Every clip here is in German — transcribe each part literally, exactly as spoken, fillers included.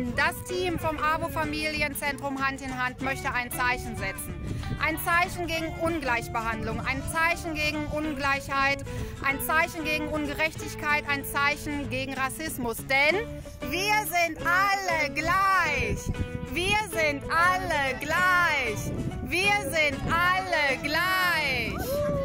Das Team vom AWO Familienzentrum Hand in Hand möchte ein Zeichen setzen. Ein Zeichen gegen Ungleichbehandlung, ein Zeichen gegen Ungleichheit, ein Zeichen gegen Ungerechtigkeit, ein Zeichen gegen Rassismus. Denn wir sind alle gleich. Wir sind alle gleich. Wir sind alle gleich.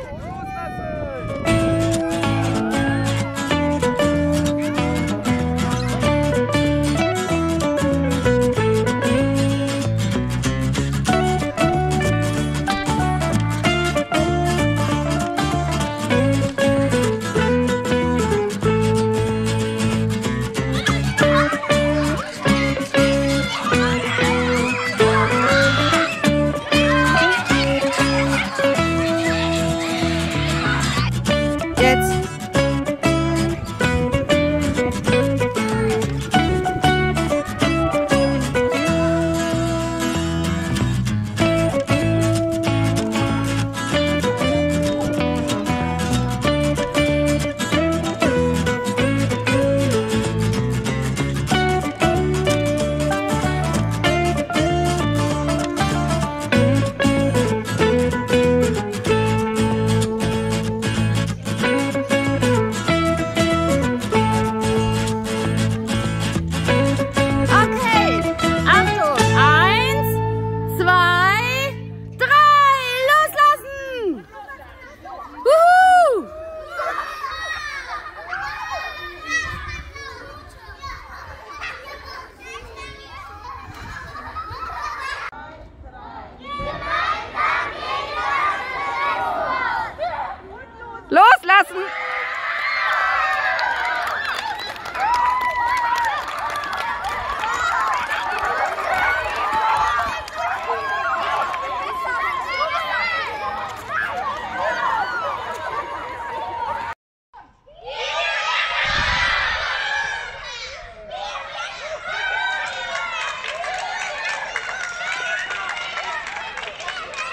Loslassen!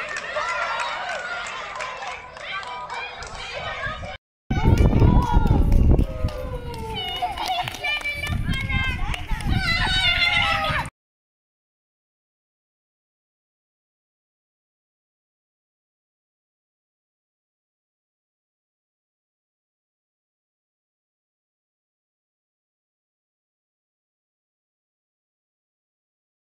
Oh!